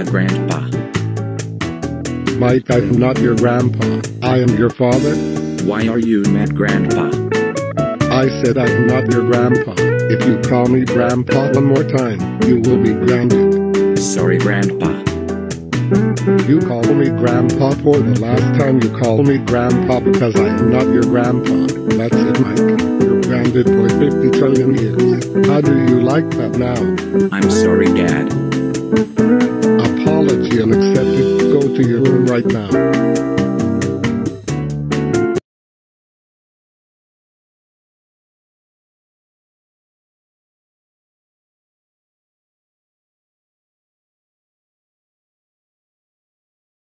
Grandpa. Mike, I am not your grandpa. I am your father. Why are you mad, Grandpa? I said I am not your grandpa. If you call me grandpa one more time, you will be grounded. Sorry, Grandpa. You call me grandpa for the last time. You call me grandpa because I am not your grandpa. That's it, Mike. You're grounded for 50 trillion years. How do you like that now? I'm sorry, Dad. Apology unaccepted. Go to your room right now.